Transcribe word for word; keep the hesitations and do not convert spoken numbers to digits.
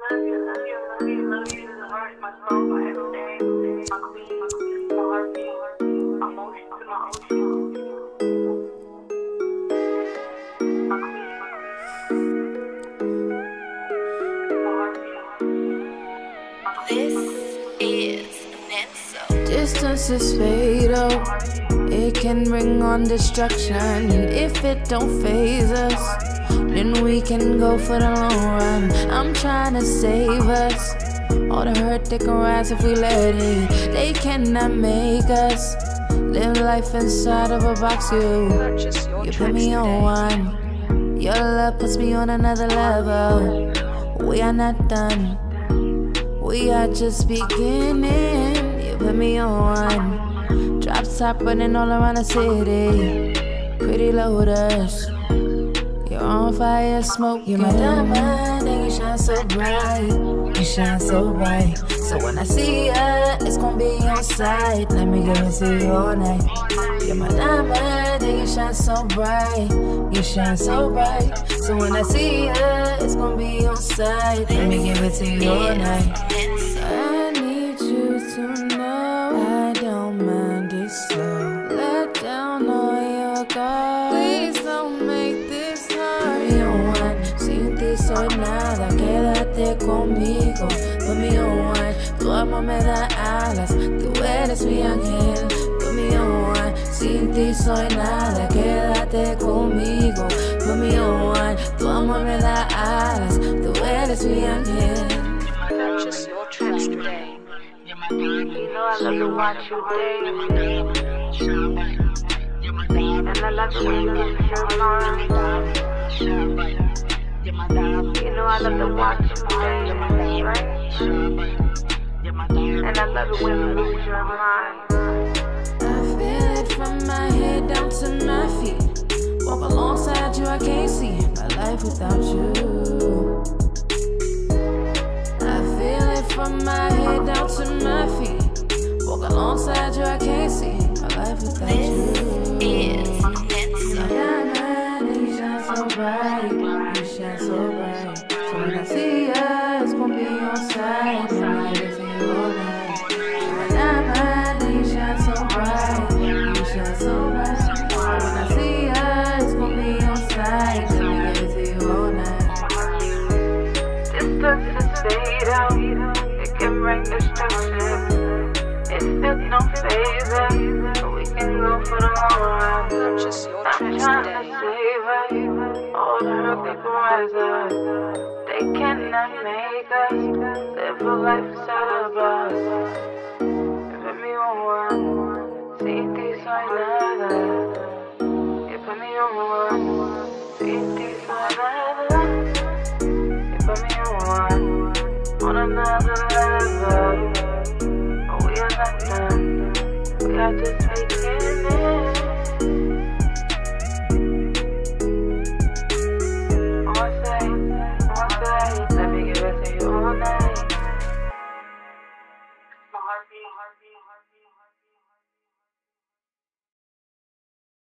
Distance is fatal. It can bring on destruction. If it don't phase us, then we can go for the long run. I'm trying to save us. All the hurt they can rise if we let it. They cannot make us live life inside of a box. You, you put me on one. Your love puts me on another level. We are not done. We are just beginning. You put me on one. Drop top running all around the city. Pretty Lotus. You're on fire, smoke. You're my diamond and you shine so bright. You shine so bright. So when I see ya, it's gonna be on sight. Let me give it to you all night. You're my diamond and you shine so bright. You shine so bright. So when I see ya, it's gonna be on sight. Let me give it to you all night. I need you to know I don't mind it slow. Let down all your guard. Please don't make this hard. Put me on one. Sin ti soy nada. Quédate conmigo. Put me on one. Tu amor me da alas. Tú eres mi ángel. Put me on one. Sin ti soy nada. Quédate conmigo. Put me on one. Tu amor me da alas. Tú eres mi ángel. Purchase your tracks today. You know I love to watch you dance. And I love the way you get your mind. You know I love to watch you dance, right? And I love it when you lose your mind. I feel it from my head down to my feet. Walk alongside you, I can't see my life without you. I feel it from my head down to my feet. Walk alongside you, I can't see my life without you. This is You're diamond and you shine so bright. You shine so bright. So when I see ya, it's gonna be on sight. Let me give it to you all night. You're diamond and you shine so bright. You shine so bright. So when I see ya, it's gonna be on sight. Let me give it to you all night. Distance is fatal. It can bring destruction. It still don't phase us. We can go for the long run. purchase your I'm tracks trying to today. save us. All the hurt they can rise up. They cannot make us live a life inside of us. You put me on one. Sin ti soy nada. You put me on one. Sin ti soy nada. You put me on one. On another level. We are not done. We are just making